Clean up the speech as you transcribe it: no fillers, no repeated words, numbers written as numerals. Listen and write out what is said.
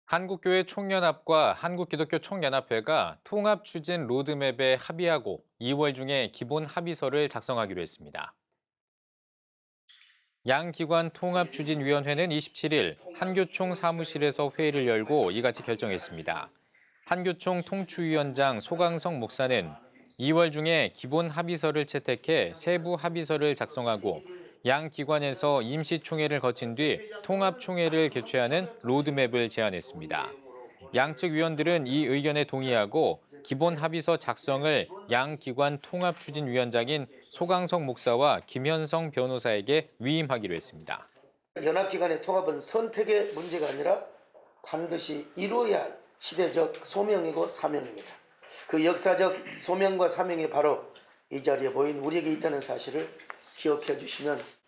한국교회 총연합과 한국기독교 총연합회가 통합 추진 로드맵에 합의하고 2월 중에 기본 합의서를 작성하기로 했습니다. 양 기관 통합추진위원회는 27일 한교총 사무실에서 회의를 열고 이같이 결정했습니다. 한교총 통추위원장 소강성 목사는 2월 중에 기본 합의서를 채택해 세부 합의서를 작성하고 양 기관에서 임시총회를 거친 뒤 통합총회를 개최하는 로드맵을 제안했습니다. 양측 위원들은 이 의견에 동의하고 기본 합의서 작성을 양 기관 통합추진위원장인 소강성 목사와 김현성 변호사에게 위임하기로 했습니다. 연합기관의 통합은 선택의 문제가 아니라 반드시 이루어야 할 시대적 소명이고 사명입니다. 그 역사적 소명과 사명이 바로 이 자리에 보인 우리에게 있다는 사실을 기억해 주시면